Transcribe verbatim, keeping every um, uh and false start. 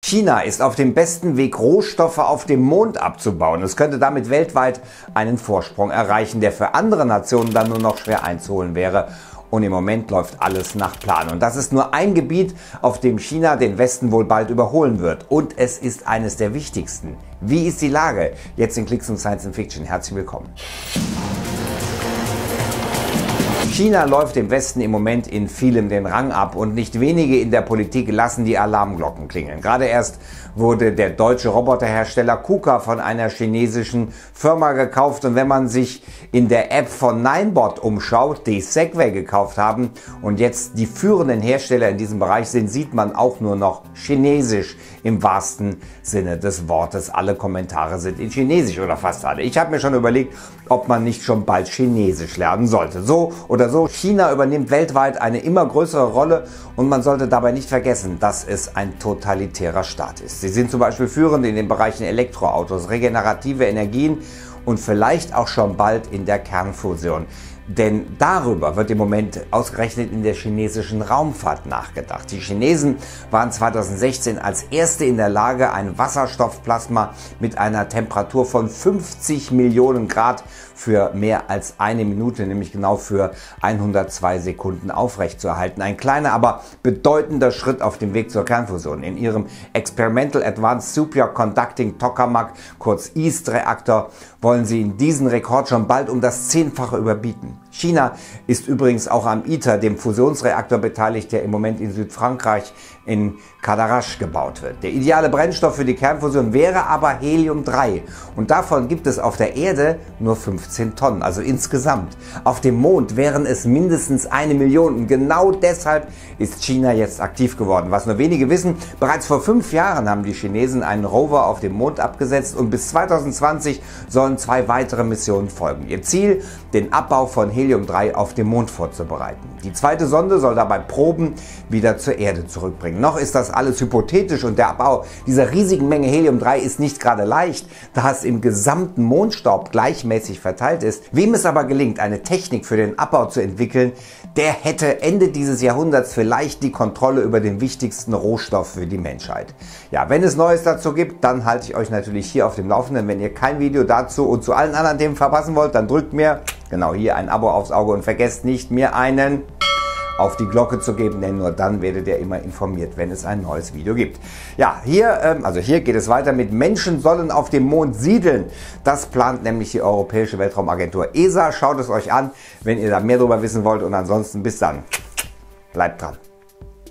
China ist auf dem besten Weg, Rohstoffe auf dem Mond abzubauen. Es könnte damit weltweit einen Vorsprung erreichen, der für andere Nationen dann nur noch schwer einzuholen wäre. Und im Moment läuft alles nach Plan. Und das ist nur ein Gebiet, auf dem China den Westen wohl bald überholen wird. Und es ist eines der wichtigsten. Wie ist die Lage? Jetzt in Klicks und Science and Fiction. Herzlich willkommen. China läuft dem Westen im Moment in vielem den Rang ab und nicht wenige in der Politik lassen die Alarmglocken klingeln. Gerade erst wurde der deutsche Roboterhersteller KUKA von einer chinesischen Firma gekauft, und wenn man sich in der App von Ninebot umschaut, die Segway gekauft haben und jetzt die führenden Hersteller in diesem Bereich sind, sieht man auch nur noch Chinesisch im wahrsten Sinne des Wortes. Alle Kommentare sind in Chinesisch oder fast alle. Ich habe mir schon überlegt, ob man nicht schon bald Chinesisch lernen sollte. So oder so, China übernimmt weltweit eine immer größere Rolle und man sollte dabei nicht vergessen, dass es ein totalitärer Staat ist. Sie sind zum Beispiel führend in den Bereichen Elektroautos, regenerative Energien und vielleicht auch schon bald in der Kernfusion. Denn darüber wird im Moment ausgerechnet in der chinesischen Raumfahrt nachgedacht. Die Chinesen waren zweitausendsechzehn als erste in der Lage, ein Wasserstoffplasma mit einer Temperatur von fünfzig Millionen Grad für mehr als eine Minute, nämlich genau für hundertzwei Sekunden aufrechtzuerhalten. Ein kleiner, aber bedeutender Schritt auf dem Weg zur Kernfusion. In ihrem Experimental Advanced Superconducting Tokamak, kurz EAST-Reaktor, wollen sie in diesen Rekord schon bald um das Zehnfache überbieten. China ist übrigens auch am ITER, dem Fusionsreaktor, beteiligt, der im Moment in Südfrankreich in Cadarache gebaut wird. Der ideale Brennstoff für die Kernfusion wäre aber Helium drei und davon gibt es auf der Erde nur fünfzehn Tonnen, also insgesamt. Auf dem Mond wären es mindestens eine Million und genau deshalb ist China jetzt aktiv geworden. Was nur wenige wissen, bereits vor fünf Jahren haben die Chinesen einen Rover auf dem Mond abgesetzt und bis zweitausendzwanzig sollen zwei weitere Missionen folgen. Ihr Ziel, den Abbau von Helium drei auf dem Mond vorzubereiten. Die zweite Sonde soll dabei Proben wieder zur Erde zurückbringen. Noch ist das alles hypothetisch und der Abbau dieser riesigen Menge Helium drei ist nicht gerade leicht, da es im gesamten Mondstaub gleichmäßig verteilt ist. Wem es aber gelingt, eine Technik für den Abbau zu entwickeln, der hätte Ende dieses Jahrhunderts vielleicht die Kontrolle über den wichtigsten Rohstoff für die Menschheit. Ja, wenn es Neues dazu gibt, dann halte ich euch natürlich hier auf dem Laufenden. Wenn ihr kein Video dazu und zu allen anderen Themen verpassen wollt, dann drückt mir genau hier ein Abo aufs Auge und vergesst nicht, mir einen auf die Glocke zu geben, denn nur dann werdet ihr immer informiert, wenn es ein neues Video gibt. Ja, hier, ähm, also hier geht es weiter mit Menschen sollen auf dem Mond siedeln. Das plant nämlich die Europäische Weltraumagentur E S A. Schaut es euch an, wenn ihr da mehr darüber wissen wollt, und ansonsten bis dann. Bleibt dran.